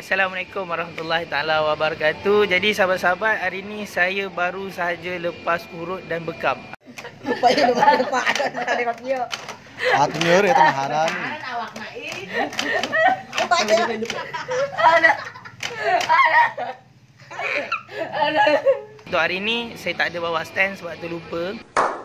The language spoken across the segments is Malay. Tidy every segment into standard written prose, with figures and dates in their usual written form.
Assalamualaikum warahmatullahi taala wabarakatuh. Jadi sahabat-sahabat, hari ni saya baru sahaja lepas urut dan bekam. Rupanya lepas ada tengok dia. Atmur itu naharan. Awak naik. Ada. Untuk hari ni saya tak ada bawa stand sebab tu lupa.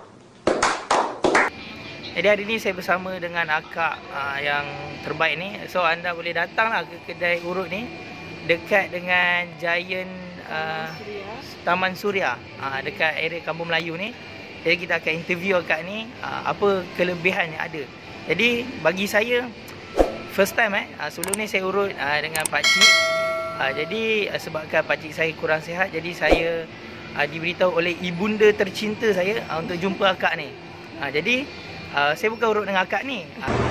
Jadi hari ni saya bersama dengan akak yang terbaik ni. So anda boleh datanglah ke kedai urut ni dekat dengan Giant Taman Suria, dekat area Kampung Melayu ni. Jadi kita akan interview akak ni apa kelebihan yang ada. Jadi bagi saya first time sebelum ni saya urut dengan pakcik. Jadi sebabkan pakcik saya kurang sihat, jadi saya diberitahu oleh ibunda tercinta saya untuk jumpa akak ni. Jadi saya bukan urut dengan akak ni.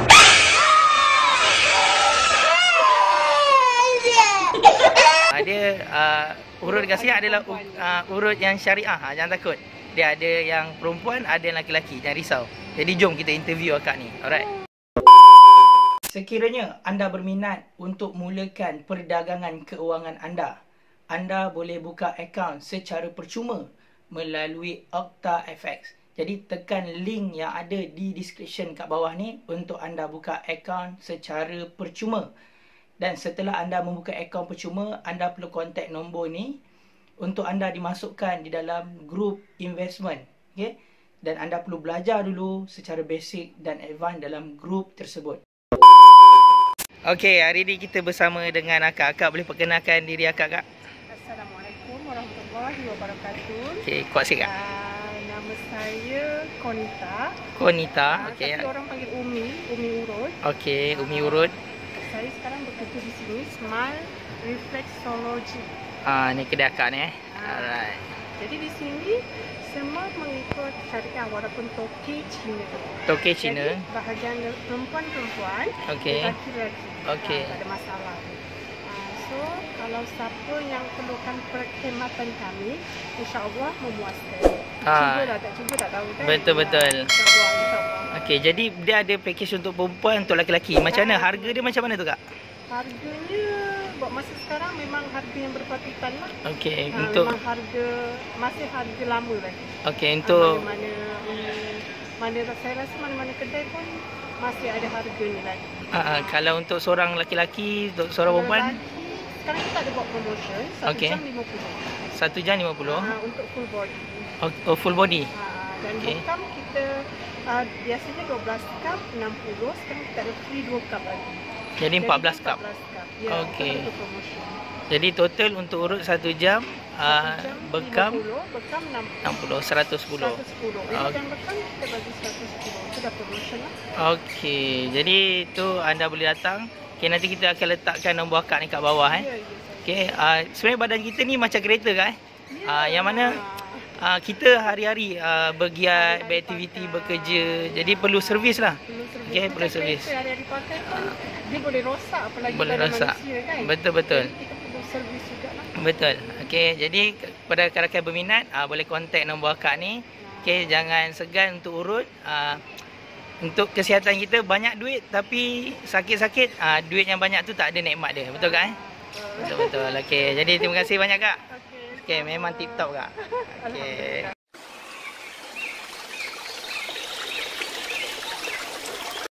Dia urut dengan saya adalah urut yang syariah. Jangan takut. Dia ada yang perempuan, ada yang lelaki-lelaki. Jangan risau. Jadi jom kita interview akak ni. Alright. Sekiranya anda berminat untuk mulakan perdagangan keuangan anda boleh buka akaun secara percuma melalui OctaFX. Jadi tekan link yang ada di description kat bawah ni untuk anda buka akaun secara percuma. Dan setelah anda membuka akaun percuma, anda perlu kontak nombor ni untuk anda dimasukkan di dalam grup investment. Okay? Dan anda perlu belajar dulu secara basic dan advance dalam grup tersebut. Okay, hari ni kita bersama dengan akak. Akak boleh perkenalkan diri akak, Kak? Assalamualaikum warahmatullahi wabarakatuh. Okay, kuat sikit, Kak. Nama saya Konita. Konita, okey. Tapi orang panggil Umi Urut. Okey, Umi Urut. Saya sekarang bekerja di sini Smile Reflexology. Ni kedai akak ni Alright. Jadi di sini semua mengikut syariah walaupun toke Cina. Toke Cina. Jadi bahagian perempuan-perempuan, Okey. lelaki-lelaki. Okey. Tak ada masalah. So, kalau siapa yang perlukan perkhidmatan kami, insya-Allah memuaskan. Cubalah, tak cuba tak tahu kan. Betul-betul. InsyaAllah. Okey, jadi dia ada package untuk perempuan, untuk lelaki-lelaki. Macam mana? Harga dia macam mana tu, Kak? Harganya buat masa sekarang memang harga yang berpatutan lah. Okey, untuk memang harga masih harga lama lagi. Okey, untuk mana saya rasa mana-mana kedai pun masih ada harga ni lagi. Kalau untuk seorang lelaki-lelaki, untuk seorang perempuan, sekarang kita ada buat promotion 1 jam 50. 1 jam 50. Untuk full body. Oh, full body. Dan bekam kita biasanya 12 cup 60, sekarang kita ada free 2 cup lagi. Jadi 14 cup. Ya, okey. Jadi total untuk urut 1 jam, bekam 60, 110. 110. Dan bekam kita bagi 110. Itu dah promotion lah. Okey, jadi tu anda boleh datang. Okey, nanti kita akan letakkan nombor akak ni kat bawah Okey, sebenarnya badan kita ni macam kereta kan? Yang mana kita hari-hari bergiat, beraktiviti, bekerja. Jadi perlu servis lah. Okey, perlu servis. Hari-hari pakai pun dia boleh rosak, apalagi boleh rosak. Manusia kan. Betul-betul. Jadi kita perlu servis jugalah. Betul. Okey, jadi kepada rakan-rakan berminat, boleh kontak nombor akak ni. Okey, jangan segan untuk urut. Untuk kesihatan kita banyak duit tapi sakit-sakit, duit yang banyak tu tak ada nikmat dia. Betul Kak? Betul-betul. Okey, jadi terima kasih banyak Kak. Okey, memang tip top Kak. Okey.